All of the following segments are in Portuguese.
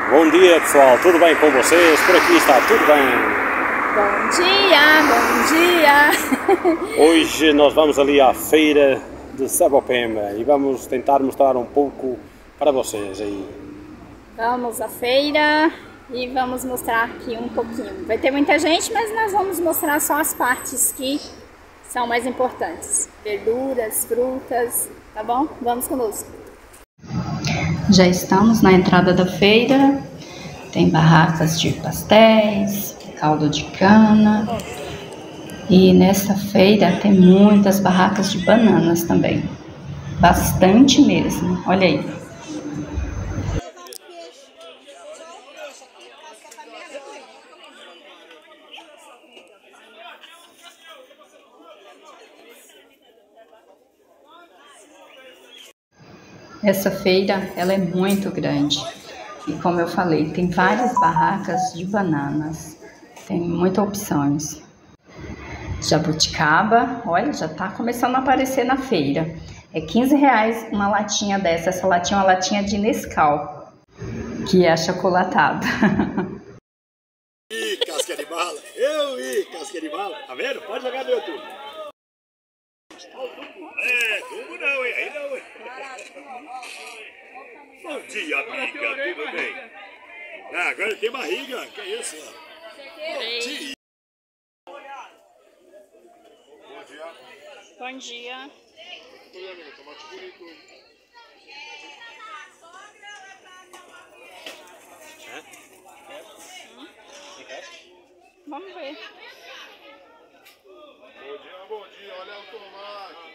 Bom dia pessoal, tudo bem com vocês? Por aqui está tudo bem. Bom dia, Hoje nós vamos ali à feira de Sebopema e vamos tentar mostrar um pouco para vocês aí. Vamos à feira e vamos mostrar aqui um pouquinho. Vai ter muita gente, mas nós vamos mostrar só as partes que são mais importantes. Verduras, frutas, tá bom? Vamos conosco. Já estamos na entrada da feira. Tem barracas de pastéis, caldo de cana. E nessa feira tem muitas barracas de bananas também. Bastante mesmo. Olha aí. Essa feira, ela é muito grande. E como eu falei, tem várias barracas de bananas. Tem muitas opções. Jabuticaba, olha, já tá começando a aparecer na feira. É R$15 uma latinha dessa. Essa latinha é uma latinha de Nescau, que é achocolatada. Ih, casca de bala. Casca de bala. Tá vendo? Pode jogar no YouTube. Tudo não, hein? Aí não, hein? Bom dia, amiga. Tudo bem? Agora tem barriga. Que é isso? Bom dia. Bom dia. Tomate bonito hoje. Vamos ver. Bom dia, olha o tomate.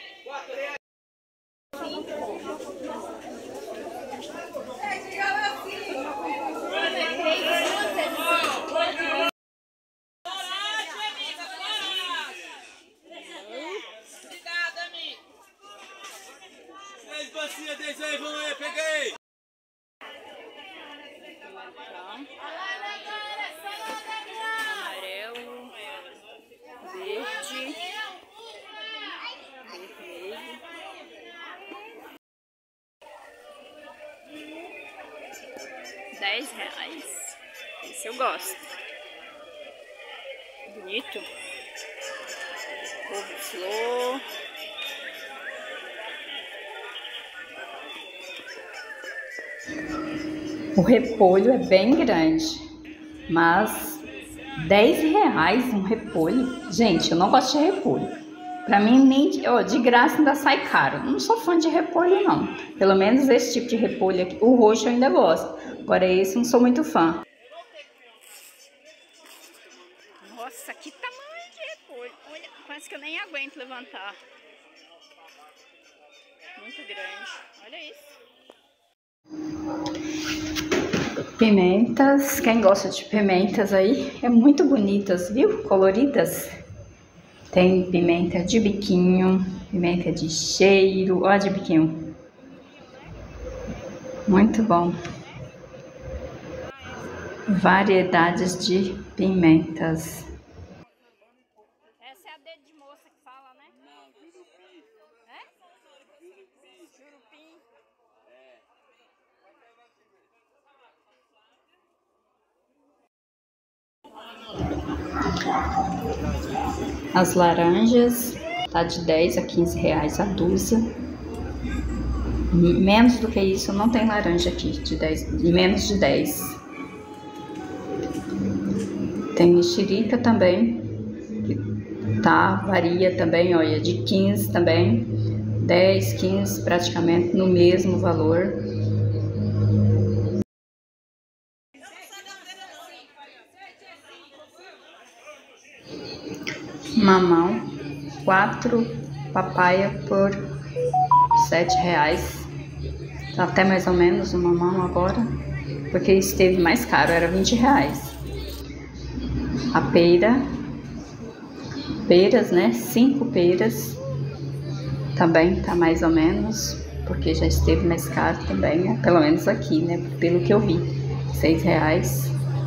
Obrigada, amigo. Bacia desse aí, vamos aí, peguei. Amarelo, verde, vermelho. R$10. Esse eu gosto. Bonito. Couve-flor. O repolho é bem grande, mas R$10 um repolho. Gente, eu não gosto de repolho. Pra mim, nem de graça ainda sai caro. Não sou fã de repolho, não. Pelo menos esse tipo de repolho aqui. O roxo eu ainda gosto. Agora esse não sou muito fã. Nossa, que tamanho de repolho. Olha, quase que eu nem aguento levantar. Muito grande. Olha isso. Pimentas, quem gosta de pimentas aí, é muito bonitas, viu? Coloridas. Tem pimenta de biquinho, pimenta de cheiro, ó de biquinho. Muito bom. Variedades de pimentas. Essa é a dedo de moça que fala, né? Não, jurupim. É? Jurupim. As laranjas tá de R$10 a R$15 a dúzia. Menos do que isso não tem laranja aqui de 10, menos de 10. Tem mexerica também, que varia também, olha, de 15 também, 10, 15 praticamente no mesmo valor. Mamão, 4 papaya por R$7. Tá até mais ou menos o mamão agora, porque esteve mais caro, era R$20. A peras, né? 5 peras, também tá mais ou menos, porque já esteve mais caro também, né? Pelo menos aqui, né? Pelo que eu vi, R$6.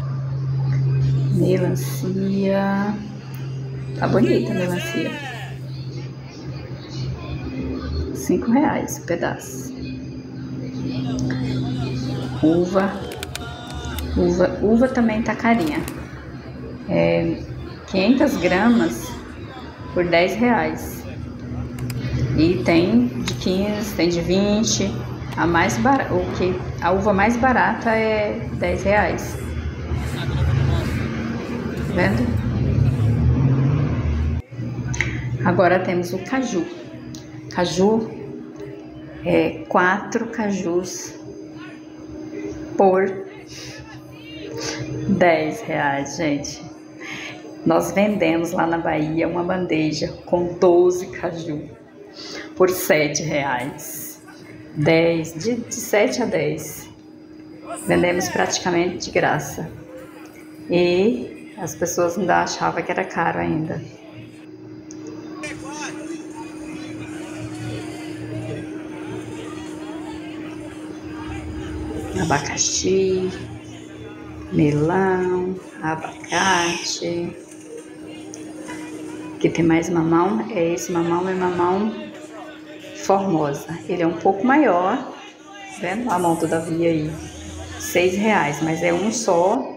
Melancia. Tá bonita a melancia. R$5 o pedaço. Uva, Uva também tá carinha. 500 gramas por 10 reais. E tem de 15, tem de 20. A uva mais barata é 10 reais. Tá vendo? Agora temos o caju. Caju 4 cajus por 10 reais, gente. Nós vendemos lá na Bahia uma bandeja com 12 caju por 7 reais. 10, de 7 a 10. Vendemos praticamente de graça. E as pessoas ainda achavam que era caro ainda. Abacaxi, melão, abacate. Aqui tem mais mamão. Esse mamão é mamão Formosa. Ele é um pouco maior, tá vendo? A mão todavia aí, 6 reais, mas é um só.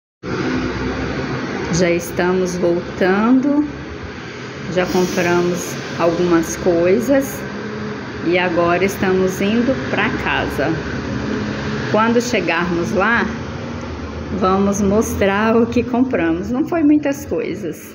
Já estamos voltando, já compramos algumas coisas e agora estamos indo para casa. Quando chegarmos lá, vamos mostrar o que compramos. Não foi muitas coisas.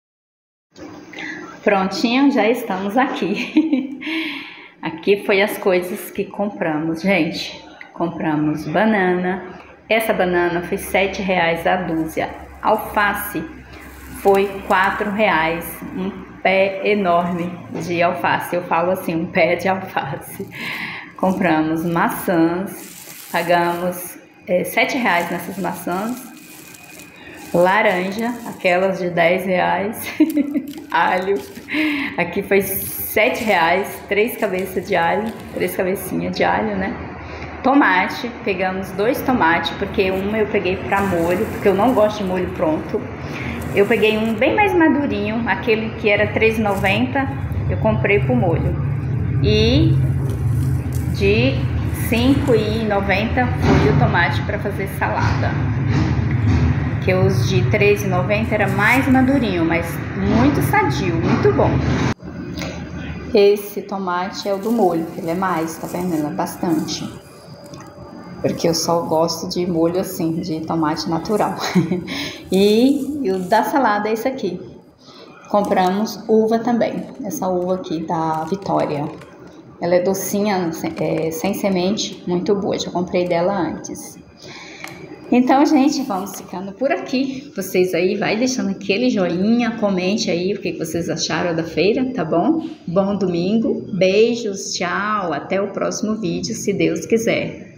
Prontinho, já estamos aqui. Aqui foi as coisas que compramos, gente. Compramos banana. Essa banana foi 7 reais a dúzia. Alface foi 4 reais. Um pé enorme de alface. Eu falo assim, um pé de alface. Compramos maçãs. Pagamos 7 reais nessas maçãs. Laranja, aquelas de 10 reais. Alho, aqui foi 7 reais, 3 cabeças de alho, 3 cabecinhas de alho, né? Tomate, pegamos 2 tomates, porque um eu peguei para molho, porque eu não gosto de molho pronto. Eu peguei um bem mais madurinho, aquele que era R$3,90, eu comprei pro molho. E de R$5,90 foi o tomate para fazer salada. Que os de R$3,90 era mais madurinho, mas muito sadio, muito bom. Esse tomate é o do molho, ele é mais, tá vendo? Ele é bastante. Porque eu só gosto de molho assim, de tomate natural. E o da salada é esse aqui. Compramos uva também, essa uva aqui da Vitória. Ela é docinha, sem semente, muito boa, já comprei dela antes. Então, gente, vamos ficando por aqui. Vocês aí, vai deixando aquele joinha, comente aí o que vocês acharam da feira, tá bom? Bom domingo, beijos, tchau, até o próximo vídeo, se Deus quiser.